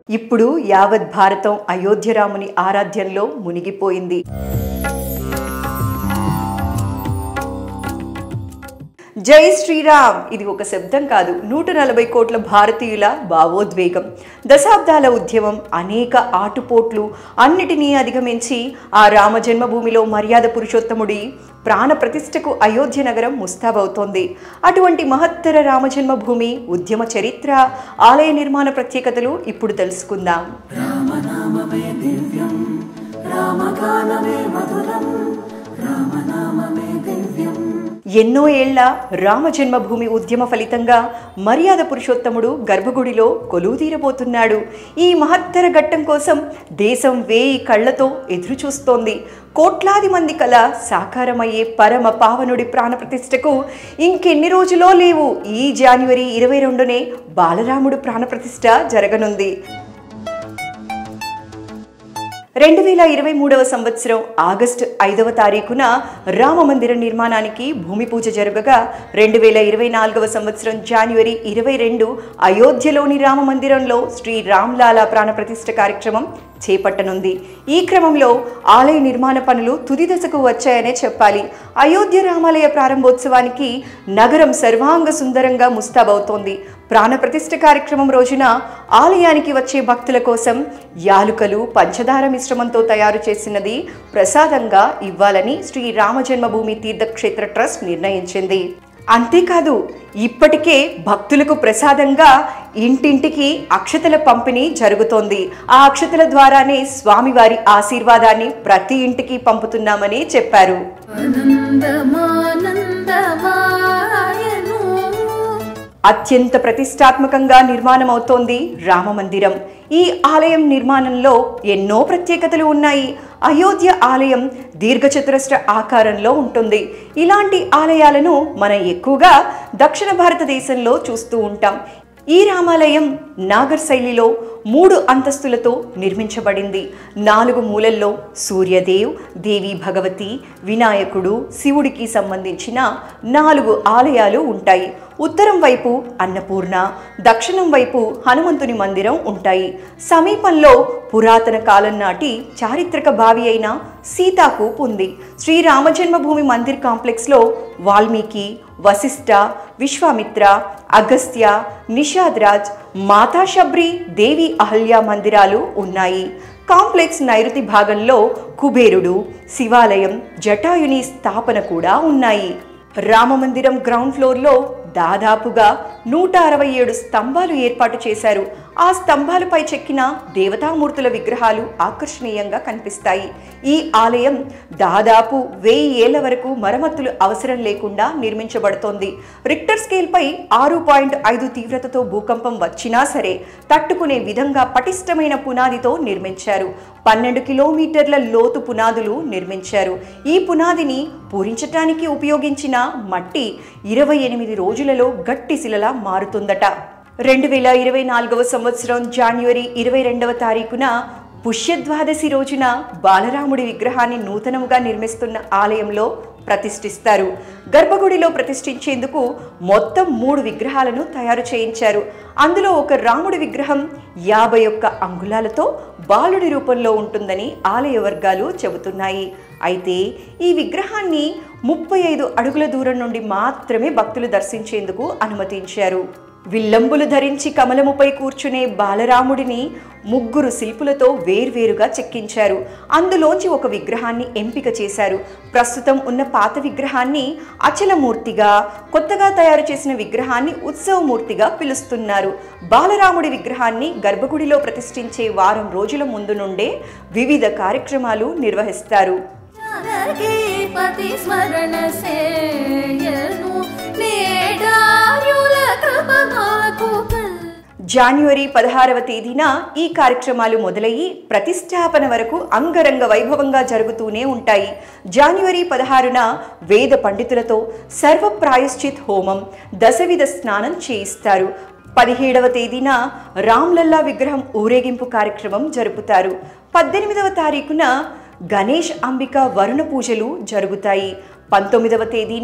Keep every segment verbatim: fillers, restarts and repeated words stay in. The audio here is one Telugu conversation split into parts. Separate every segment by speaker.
Speaker 1: ఇప్పుడు యావత్ భారతం అయోధ్య రాముని ఆరాధ్యంలో మునిగిపోయింది. జై శ్రీరామ్ ఇది ఒక శబ్దం కాదు, నూట నలభై కోట్ల భారతీయుల భావోద్వేగం. దశాబ్దాల ఉద్యమం, అనేక ఆటుపోట్లు అన్నిటినీ అధిగమించి ఆ రామ జన్మభూమిలో మర్యాద పురుషోత్తముడి ప్రాణ ప్రతిష్టకు అయోధ్య నగరం ముస్తాబవుతోంది. అటువంటి మహత్తర రామజన్మభూమి ఉద్యమ చరిత్ర, ఆలయ నిర్మాణ ప్రత్యేకతలు ఇప్పుడు తెలుసుకుందాం. రామనామమే దివ్యం, రామగానమే మధురం, రామనామమే దివ్యం. ఎన్నో ఏళ్ల రామ జన్మభూమి ఉద్యమ ఫలితంగా మర్యాద పురుషోత్తముడు గర్భగుడిలో కొలువుతీరబోతున్నాడు. ఈ మహత్తర ఘట్టం కోసం దేశం వేయి కళ్లతో ఎదురుచూస్తోంది. కోట్లాది మంది కల సాకారమయ్యే పరమ పావనుడి ప్రాణప్రతిష్టకు ఇంకెన్ని రోజులో లేవు. ఈ జనవరి ఇరవై రెండునే బాలరాముడు ప్రాణప్రతిష్ఠ జరగనుంది. రెండు వేల ఇరవై మూడవ సంవత్సరం ఆగస్టు ఐదవ తారీఖున రామ మందిర నిర్మాణానికి భూమి పూజ జరగగా, రెండు వేల ఇరవై నాలుగవ సంవత్సరం జనవరి ఇరవై రెండు అయోధ్యలోని రామ మందిరంలో శ్రీ రామ్లాలా ప్రాణప్రతిష్ఠ కార్యక్రమం చేపట్టనుంది. ఈ క్రమంలో ఆలయ నిర్మాణ పనులు తుది దశకు వచ్చాయనే చెప్పాలి. అయోధ్య రామాలయ ప్రారంభోత్సవానికి నగరం సర్వాంగ సుందరంగా ముస్తాబవుతోంది. ప్రాణప్రతిష్ఠ కార్యక్రమం రోజున ఆలయానికి వచ్చే భక్తుల కోసం యాలుకలు, పంచదార మిశ్రమంతో తయారు చేసినది ప్రసాదంగా ఇవ్వాలని శ్రీ రామ జన్మభూమి తీర్థక్షేత్ర ట్రస్ట్ నిర్ణయించింది. అంతేకాదు, ఇప్పటికే భక్తులకు ప్రసాదంగా ఇంటింటికి అక్షతల పంపిణీ జరుగుతోంది. ఆ అక్షతల ద్వారానే స్వామివారి ఆశీర్వాదాన్ని ప్రతి ఇంటికి పంపుతున్నామని చెప్పారు. అత్యంత ప్రతిష్టాత్మకంగా నిర్మాణం అవుతోంది రామ మందిరం. ఈ ఆలయం నిర్మాణంలో ఎన్నో ప్రత్యేకతలు ఉన్నాయి. అయోధ్య ఆలయం దీర్ఘచతురస్ర ఆకారంలో ఉంటుంది. ఇలాంటి ఆలయాలను మనం ఎక్కువగా దక్షిణ భారతదేశంలో చూస్తూ ఉంటాం. ఈ రామాలయం నాగర్ శైలిలో మూడు అంతస్తులతో నిర్మించబడింది. నాలుగు మూలల్లో సూర్యదేవ్, దేవి భగవతి, వినాయకుడు, శివుడికి సంబంధించిన నాలుగు ఆలయాలు ఉంటాయి. ఉత్తరం వైపు అన్నపూర్ణ, దక్షిణం వైపు హనుమంతుని మందిరం ఉంటాయి. సమీపంలో పురాతన కాలం నాటి చారిత్రక బావి అయిన సీతాకూప్ ఉంది. శ్రీ రామ జన్మభూమి మందిర్ కాంప్లెక్స్లో వాల్మీకి, వశిష్ఠ, విశ్వామిత్ర, అగస్త్య, నిషాద్రాజ్, మాతా శబరి, దేవి అహల్య మందిరాలు ఉన్నాయి. కాంప్లెక్స్ నైరుతి భాగంలో కుబేరుడు, శివాలయం, జటాయుని స్థాపన కూడా ఉన్నాయి. రామమందిరం గ్రౌండ్ ఫ్లోర్లో దాదాపుగా నూట అరవై ఏడు స్తంభాలు ఏర్పాటు చేశారు. ఆ స్తంభాలపై చెక్కిన దేవతామూర్తుల విగ్రహాలు ఆకర్షణీయంగా కనిపిస్తాయి. ఈ ఆలయం దాదాపు వెయ్యి ఏళ్ల వరకు మరమ్మతులు అవసరం లేకుండా నిర్మించబడుతోంది. రిక్టర్ స్కేల్పై ఆరు పాయింట్ ఐదు తీవ్రతతో భూకంపం వచ్చినా సరే తట్టుకునే విధంగా పటిష్టమైన పునాదితో నిర్మించారు. పన్నెండు కిలోమీటర్ల లోతు పునాదులు నిర్మించారు. ఈ పునాదిని పూరించటానికి ఉపయోగించిన మట్టి ఇరవై ఎనిమిది రోజులలో గట్టి శిలలా మారుతుందట. రెండు వేల ఇరవై నాలుగవ సంవత్సరం జనవరి ఇరవై రెండవ తారీఖున పుష్యద్వాదశి రోజున బాలరాముడి విగ్రహాన్ని నూతనముగా నిర్మిస్తున్న ఆలయంలో ప్రతిష్ఠిస్తారు. గర్భగుడిలో ప్రతిష్ఠించేందుకు మొత్తం మూడు విగ్రహాలను తయారు చేయించారు. అందులో ఒక రాముడి విగ్రహం యాభై ఒక్క అంగుళాలతో బాలుడి రూపంలో ఉంటుందని ఆలయ వర్గాలు చెబుతున్నాయి. అయితే ఈ విగ్రహాన్ని ముప్పై ఐదు అడుగుల దూరం నుండి మాత్రమే భక్తులు దర్శించేందుకు అనుమతించారు. విల్లంబులు ధరించి కమలముపై కూర్చునే బాలరాముడిని ముగ్గురు శిల్పులతో వేర్వేరుగా చెక్కించారు. అందులోంచి ఒక విగ్రహాన్ని ఎంపిక చేశారు. ప్రస్తుతం ఉన్న పాత విగ్రహాన్ని అచలమూర్తిగా, కొత్తగా తయారు చేసిన విగ్రహాన్ని ఉత్సవమూర్తిగా పిలుస్తున్నారు. బాలరాముడి విగ్రహాన్ని గర్భగుడిలో ప్రతిష్ఠించే వారం రోజుల ముందు నుండే వివిధ కార్యక్రమాలు నిర్వహిస్తారు. జనవరి పదహారవ తేదీన ఈ కార్యక్రమాలు మొదలయ్యి ప్రతిష్టాపన వరకు అంగరంగ వైభవంగా జరుగుతూనే ఉంటాయి. జనవరి పదహారున వేద పండితులతో సర్వ ప్రాయశ్చిత్ హోమం, దశవిధ స్నానం చేయిస్తారు. పదిహేడవ తేదీన రామ్లల్లా విగ్రహం ఊరేగింపు కార్యక్రమం జరుపుతారు. పద్దెనిమిదవ తారీఖున గణేష్, అంబిక వరుణ పూజలు జరుగుతాయి. పంతొమ్మిదవ తేదీన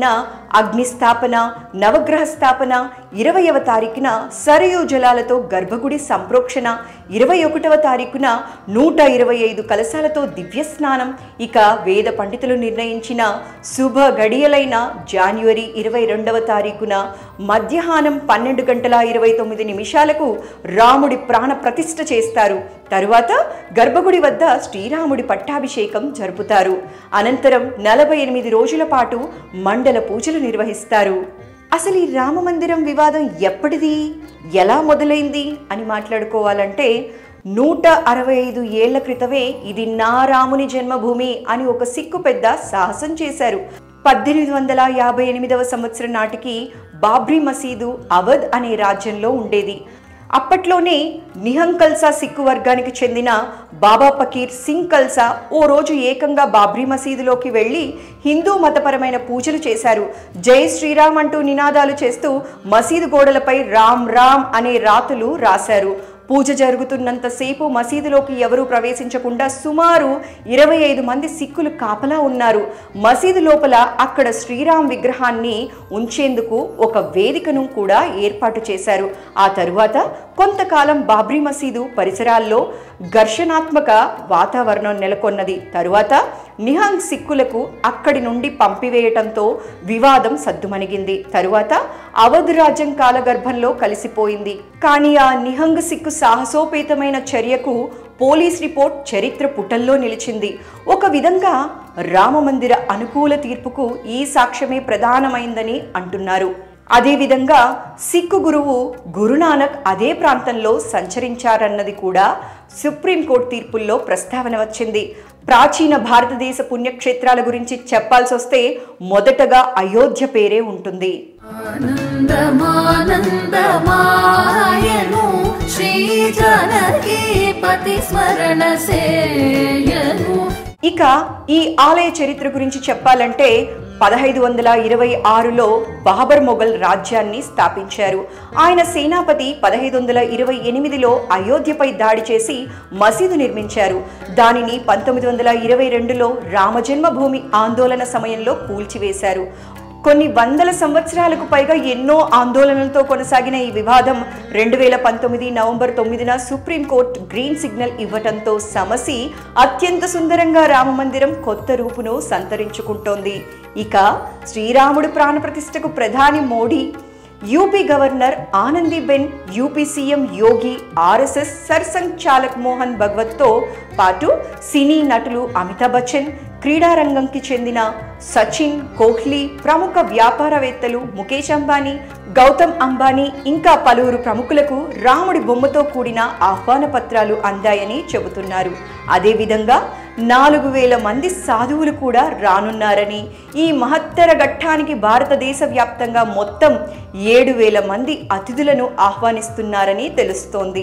Speaker 1: అగ్నిస్థాపన, నవగ్రహ స్థాపన, ఇరవైవ తారీఖున సరయూ జలాలతో గర్భగుడి సంప్రోక్షణ, ఇరవై ఒకటవ తారీఖున నూట ఇరవై ఐదు కలశాలతో దివ్యస్నానం, ఇక వేద పండితులు నిర్ణయించిన శుభ గడియలైన జాన్యువరి ఇరవై రెండవ తారీఖున మధ్యాహ్నం పన్నెండు గంటల ఇరవై తొమ్మిది నిమిషాలకు రాముడి ప్రాణ ప్రతిష్ఠ చేస్తారు. తరువాత గర్భగుడి వద్ద శ్రీరాముడి పట్టాభిషేకం జరుపుతారు. అనంతరం నలభై ఎనిమిది రోజుల పాటు మండల పూజలు నిర్వహిస్తారు. అసలు ఈ రామ మందిరం వివాదం ఎప్పటిది, ఎలా మొదలైంది అని మాట్లాడుకోవాలంటే నూట అరవై ఐదు ఏళ్ల క్రితమే ఇది నా రాముని జన్మభూమి అని ఒక సిక్కు పెద్ద సాహసం చేశారు. పద్దెనిమిది వందల యాభై ఎనిమిదవ సంవత్సరం నాటికి బాబ్రీ మసీదు అవధ్ అనే రాజ్యంలో ఉండేది. అప్పట్లోనే నిహంగ్ కల్సా సిక్కు వర్గానికి చెందిన బాబా ఫకీర్ సింగ్ కల్సా ఓ రోజు ఏకంగా బాబ్రీ మసీదులోకి వెళ్ళి హిందూ మతపరమైన పూజలు చేశారు. జై శ్రీరామ్ అంటూ నినాదాలు చేస్తూ మసీదు గోడలపై రామ్ రామ్ అనే రాతులు రాశారు. పూజ జరుగుతున్నంతసేపు మసీదులోకి ఎవరూ ప్రవేశించకుండా సుమారు ఇరవై ఐదు మంది సిక్కులు కాపలా ఉన్నారు. మసీదు లోపల అక్కడ శ్రీరామ్ విగ్రహాన్ని ఉంచేందుకు ఒక వేదికను కూడా ఏర్పాటు చేశారు. ఆ తరువాత కొంతకాలం బాబ్రీ మసీదు పరిసరాల్లో ఘర్షణాత్మక వాతావరణం నెలకొన్నది. తరువాత నిహంగ్ సిక్కులకు అక్కడి నుండి పంపివేయటంతో వివాదం సద్దుమణిగింది. తరువాత అవధ్ రాజ్యం కాలగర్భంలో కలిసిపోయింది. కానీ ఆ నిహంగ్ సిక్కు సాహసోపేతమైన చర్యకు పోలీస్ రిపోర్ట్ చరిత్ర పుటల్లో నిలిచింది. ఒక విధంగా రామమందిర అనుకూల తీర్పుకు ఈ సాక్ష్యమే ప్రధానమైందని అంటున్నారు. అదేవిధంగా సిక్కు గురువు గురునానక్ అదే ప్రాంతంలో సంచరించారన్నది కూడా సుప్రీంకోర్టు తీర్పుల్లో ప్రస్తావన వచ్చింది. ప్రాచీన భారతదేశ పుణ్యక్షేత్రాల గురించి చెప్పాల్సి వస్తే మొదటగా అయోధ్య పేరే ఉంటుంది. ఇక ఈ ఆలయ చరిత్ర గురించి చెప్పాలంటే పదహైదు వందల ఇరవై ఆరులో బాబర్ మొఘల్ రాజ్యాన్ని స్థాపించారు. ఆయన సేనాపతి పదహైదు వందల ఇరవై ఎనిమిదిలో అయోధ్యపై దాడి చేసి మసీదు నిర్మించారు. దానిని పంతొమ్మిది వందల ఇరవై రెండులో రామజన్మభూమి ఆందోళన సమయంలో కూల్చివేశారు. కొన్ని వందల సంవత్సరాలకు పైగా ఎన్నో ఆందోళనలతో కొనసాగిన ఈ వివాదం రెండు వేల పంతొమ్మిది నవంబర్ తొమ్మిదిన సుప్రీంకోర్టు గ్రీన్ సిగ్నల్ ఇవ్వటంతో సమసి అత్యంత సుందరంగా రామమందిరం కొత్త రూపును సంతరించుకుంటోంది. ఇక శ్రీరాముడు ప్రాణప్రతిష్ఠకు ప్రధాని Modi, UP governor Anandiben, UP CM Yogi, RSS Sarsangh Chalak Mohan భగవత్తో పాటు సినీ నటులు అమితాబ్ బచ్చన్, క్రీడారంగంకి చెందిన సచిన్, కోహ్లీ, ప్రముఖ వ్యాపారవేత్తలు ముఖేష్ అంబానీ, గౌతమ్ అంబానీ ఇంకా పలువురు ప్రముఖులకు రాముడి బొమ్మతో కూడిన ఆహ్వాన పత్రాలు అందాయని చెబుతున్నారు. అదేవిధంగా నాలుగు వేల మంది సాధువులు కూడా రానున్నారని, ఈ మహత్తర ఘట్టానికి భారతదేశ వ్యాప్తంగా మొత్తం ఏడు వేల మంది అతిథులను ఆహ్వానిస్తున్నారని తెలుస్తోంది.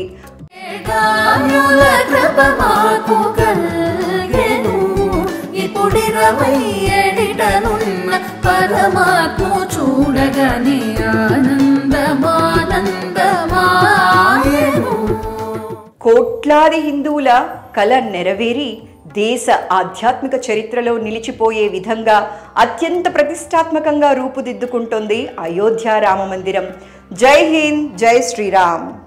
Speaker 1: కోట్లాది హిందువుల కల నెరవేరి దేశ ఆధ్యాత్మిక చరిత్రలో నిలిచిపోయే విధంగా అత్యంత ప్రతిష్టాత్మకంగా రూపుదిద్దుకుంటోంది అయోధ్య రామ మందిరం. జై హింద్, జై శ్రీరామ్.